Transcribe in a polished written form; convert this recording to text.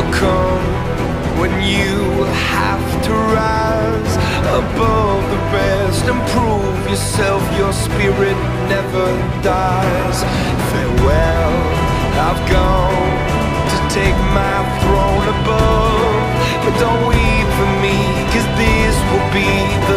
will come when you have to rise above the rest and prove yourself. Your spirit never dies. Farewell, I've gone to take my throne above, but don't weep for me, 'cause this will be the